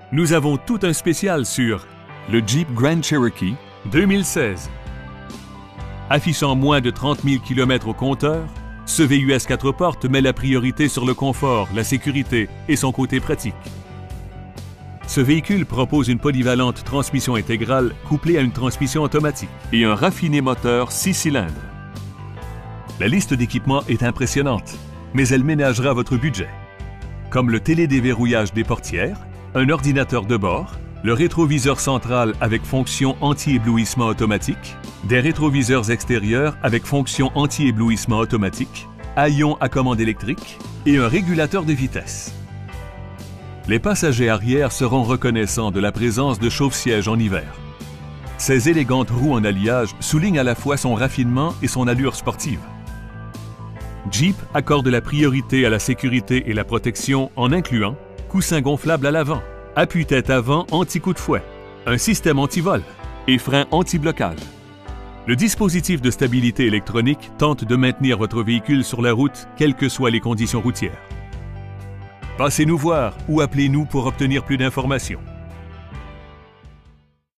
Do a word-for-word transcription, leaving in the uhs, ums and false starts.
Nous avons tout un spécial sur le Jeep Grand Cherokee deux mille seize. Affichant moins de trente mille kilomètres au compteur, ce V U S quatre portes met la priorité sur le confort, la sécurité et son côté pratique. Ce véhicule propose une polyvalente transmission intégrale couplée à une transmission automatique et un raffiné moteur six cylindres. La liste d'équipements est impressionnante, mais elle ménagera votre budget. Comme le télédéverrouillage des portières, un ordinateur de bord, le rétroviseur central avec fonction anti-éblouissement automatique, des rétroviseurs extérieurs avec fonction anti-éblouissement automatique, haillons à commande électrique et un régulateur de vitesse. Les passagers arrière seront reconnaissants de la présence de chauffe-siège en hiver. Ces élégantes roues en alliage soulignent à la fois son raffinement et son allure sportive. Jeep accorde la priorité à la sécurité et la protection en incluant coussin gonflable à l'avant, appuie-tête avant anti-coup de fouet, un système anti-vol et frein anti-blocage. Le dispositif de stabilité électronique tente de maintenir votre véhicule sur la route, quelles que soient les conditions routières. Passez nous voir ou appelez-nous pour obtenir plus d'informations.